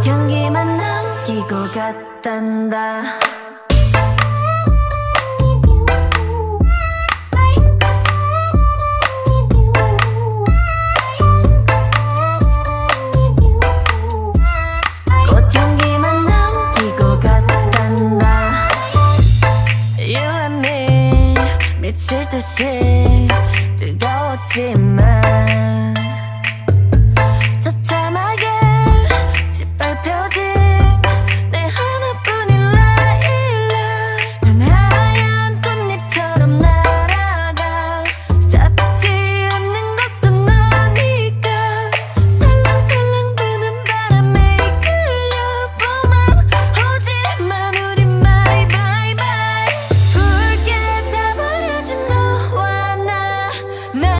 꽃향기만 남기고 갔단다. 꽃향기만 남기고 갔단다. You and me 미칠 듯이